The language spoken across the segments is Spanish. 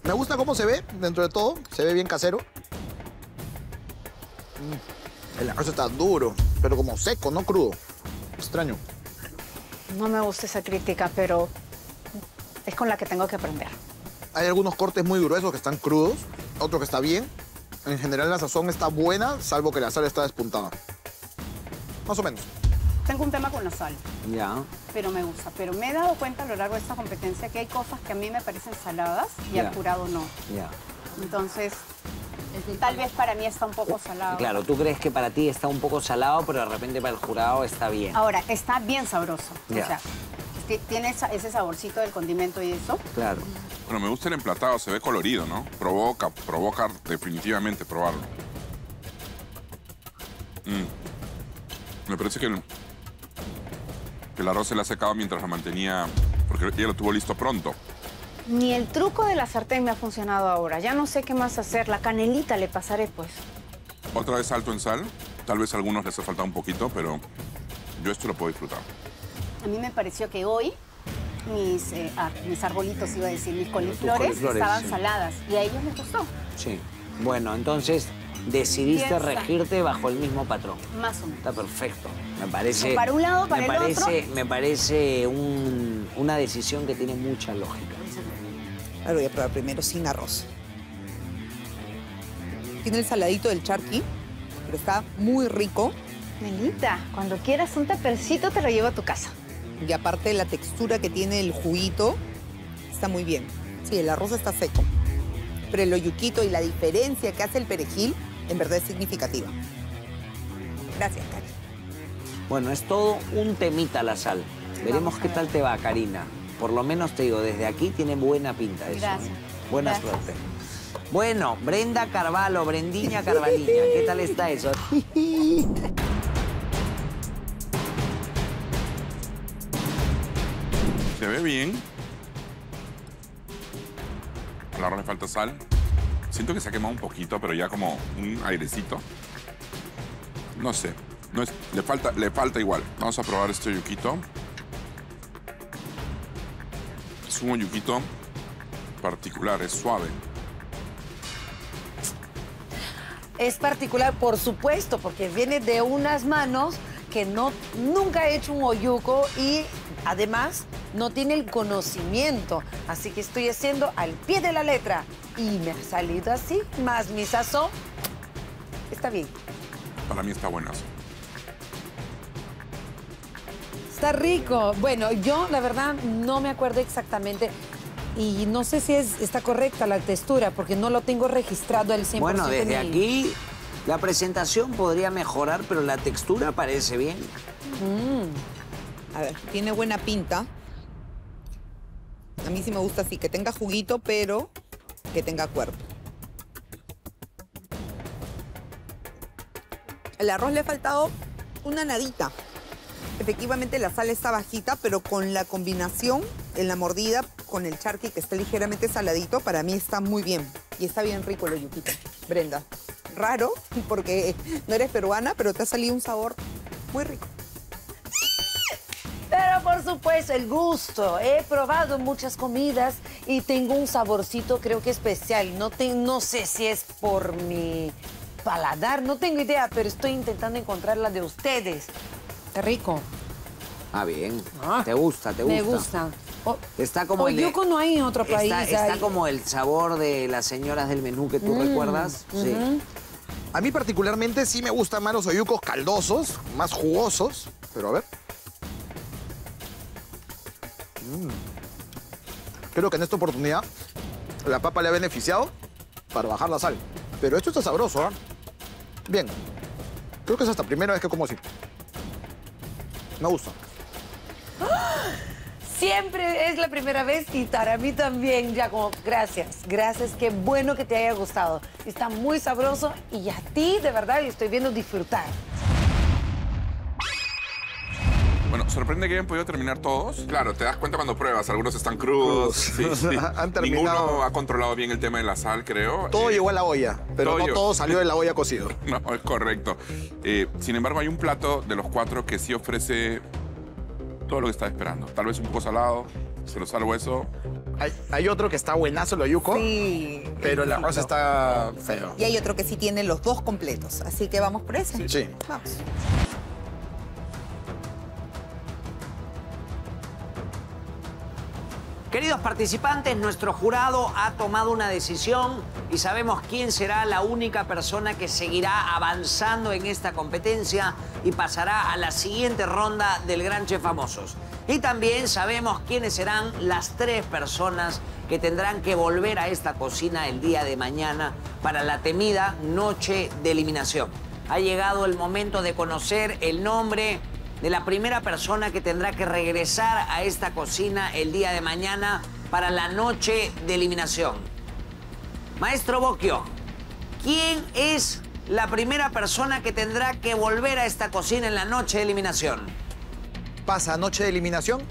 Me gusta cómo se ve, dentro de todo. Se ve bien casero. El arroz está duro, pero como seco, no crudo. Extraño. No me gusta esa crítica, pero es con la que tengo que aprender. Hay algunos cortes muy gruesos que están crudos, otro que está bien. En general la sazón está buena, salvo que la sal está despuntada. Más o menos. Tengo un tema con la sal. Ya. Pero me gusta. Pero me he dado cuenta a lo largo de esta competencia que hay cosas que a mí me parecen saladas y Ya. al jurado no. Ya. Entonces, tal vez para mí está un poco salado. Claro, tú crees que para ti está un poco salado, pero de repente para el jurado está bien. Ahora, está bien sabroso. Ya. O sea, tiene ese saborcito del condimento y eso. Claro. Bueno, me gusta el emplatado, se ve colorido, ¿no? Provoca definitivamente probarlo. Me parece que el arroz se le ha secado mientras lo mantenía, porque ella lo tuvo listo pronto. Ni el truco de la sartén me ha funcionado ahora. Ya no sé qué más hacer. La canelita le pasaré, pues. Otra vez alto en sal. Tal vez a algunos les ha faltado un poquito, pero yo esto lo puedo disfrutar. A mí me pareció que hoy mis arbolitos, iba a decir, mis coliflores estaban sí. saladas. Y a ellos les gustó. Sí. Bueno, entonces decidiste Piensa. regirte bajo el mismo patrón. Más o menos. Está perfecto. Me parece... Para un lado, para el otro. Me parece una decisión que tiene mucha lógica. Ahora voy a probar primero sin arroz. Tiene el saladito del charqui, pero está muy rico. Nenita, cuando quieras un tapercito te lo llevo a tu casa. Y aparte la textura que tiene el juguito está muy bien. Sí, el arroz está seco. Pero el oyuquito y la diferencia que hace el perejil, en verdad es significativa. Gracias, Cari. Bueno, es todo un temita la sal. Veremos qué tal te va, Karina. Por lo menos te digo, desde aquí tiene buena pinta eso. Gracias. Buena Gracias. suerte. Bueno, Brenda Carvalho, Brendiña Carvaliña, ¿qué tal está eso? Se ve bien. Al arroz le falta sal. Siento que se ha quemado un poquito, pero ya como un airecito. No sé. No es, le falta igual. Vamos a probar este yuquito. Es un yuquito particular, es suave. Es particular, por supuesto, porque viene de unas manos que nunca ha hecho un oyuco y además no tiene el conocimiento. Así que estoy haciendo al pie de la letra y me ha salido así, más mi sazón. Está bien. Para mí está buenazo. Está rico. Bueno, yo la verdad no me acuerdo exactamente y no sé si está correcta la textura porque no lo tengo registrado al 100%. Bueno, desde en mi- aquí la presentación podría mejorar, pero la textura parece bien. A ver, tiene buena pinta. A mí sí me gusta así, que tenga juguito, pero que tenga cuerpo. El arroz le ha faltado una nadita. Efectivamente, la sal está bajita, pero con la combinación en la mordida con el charqui, que está ligeramente saladito, para mí está muy bien. Y está bien rico el oyuquito. Brenda, raro, porque no eres peruana, pero te ha salido un sabor muy rico. Pero por supuesto, el gusto. He probado muchas comidas y tengo un saborcito creo que especial. No sé si es por mi paladar, no tengo idea, pero estoy intentando encontrar la de ustedes. Está rico. Ah, bien. Ah, ¿Te gusta? ¿Te gusta? Me gusta. Está como el de- Oyuco no hay en otro país. Está hay. como el sabor de las señoras del menú que tú recuerdas. Sí. A mí particularmente sí me gustan más los oyucos caldosos, más jugosos. Pero a ver. Creo que en esta oportunidad la papa le ha beneficiado para bajar la sal. Pero esto está sabroso, ¿ah? Bien. Creo que es hasta primera vez que como así. Me gusta. Siempre es la primera vez y para mí también, Giacomo. Gracias, gracias. Qué bueno que te haya gustado. Está muy sabroso y a ti, de verdad, le estoy viendo disfrutar. Bueno, sorprende que hayan podido terminar todos. Claro, te das cuenta cuando pruebas. Algunos están crudos. Sí, sí. Han terminado. Ninguno ha controlado bien el tema de la sal, creo. Todo llegó a la olla, pero todo no llegó. todo salió de la olla cocido. No, es correcto. Sin embargo, hay un plato de los cuatro que sí ofrece todo lo que estás esperando. Tal vez un poco salado, Se lo salvo eso. Hay otro que está buenazo, el oyuco. Sí. Pero el arroz está feo. Y hay otro que sí tiene los dos completos. Así que vamos por ese. Sí. Vamos. Queridos participantes, nuestro jurado ha tomado una decisión y sabemos quién será la única persona que seguirá avanzando en esta competencia y pasará a la siguiente ronda del Gran Chef Famosos. Y también sabemos quiénes serán las 3 personas que tendrán que volver a esta cocina el día de mañana para la temida noche de eliminación. Ha llegado el momento de conocer el nombre de la primera persona que tendrá que regresar a esta cocina el día de mañana para la noche de eliminación. Maestro Bocchio, ¿quién es la primera persona que tendrá que volver a esta cocina en la noche de eliminación? Pasa noche de eliminación.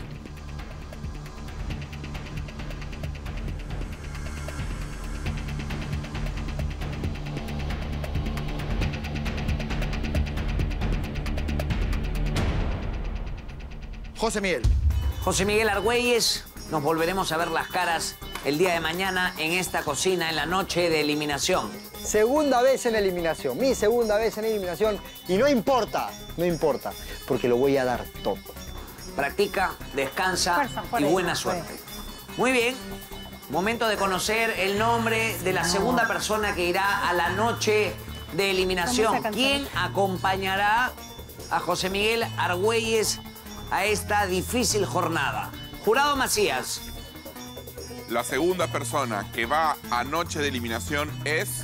José Miguel. José Miguel Argüelles, nos volveremos a ver las caras el día de mañana en esta cocina en la noche de eliminación. Segunda vez en eliminación, mi segunda vez en eliminación. Y no importa, porque lo voy a dar todo. Practica, descansa y buena suerte. Muy bien, momento de conocer el nombre de la segunda persona que irá a la noche de eliminación. ¿Quién acompañará a José Miguel Argüelles a esta difícil jornada? Jurado Macías. La segunda persona que va a noche de eliminación es...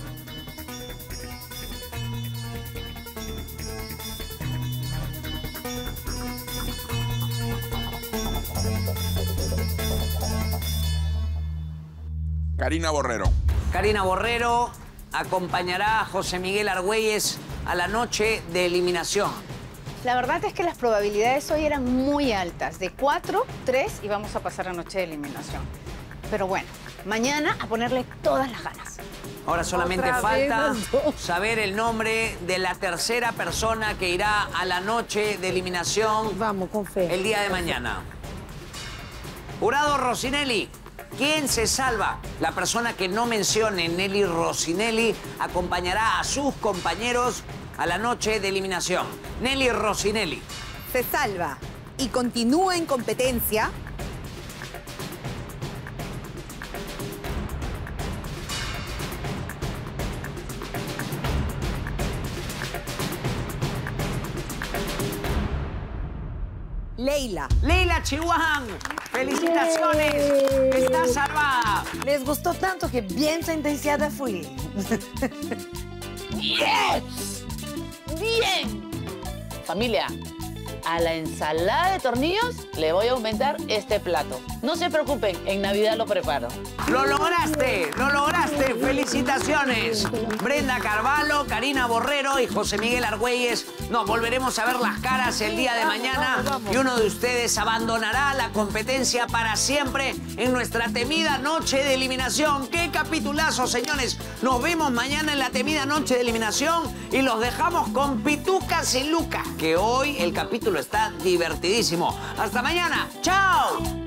Karina Borrero. Karina Borrero acompañará a José Miguel Argüelles a la noche de eliminación. La verdad es que las probabilidades hoy eran muy altas. De 4, 3 y vamos a pasar a noche de eliminación. Pero bueno, mañana a ponerle todas las ganas. Ahora solamente falta saber el nombre de la tercera persona que irá a la noche de eliminación. Vamos, con fe. El día de mañana. Jurado Rossinelli. ¿Quién se salva? La persona que no mencione, Nelly Rossinelli, acompañará a sus compañeros a la noche de eliminación. Nelly Rossinelli. Se salva y continúa en competencia. Leila. Leila Chihuahua. ¡Felicitaciones! ¡Está salvada! Les gustó tanto que bien sentenciada fui. ¡Yes! ¡Bien! Familia, a la ensalada de tornillos le voy a aumentar este plato. No se preocupen, en Navidad lo preparo. ¡Lo lograste! ¡Lo lograste! ¡Felicitaciones! Brenda Carvalho, Karina Borrero y José Miguel Argüelles. Nos volveremos a ver las caras el día de mañana y uno de ustedes abandonará la competencia para siempre en nuestra temida noche de eliminación. ¡Qué capitulazo, señores! Nos vemos mañana en la temida noche de eliminación y los dejamos con Pitucas y Lucas, que hoy el capítulo está divertidísimo. ¡Hasta mañana! ¡Chao!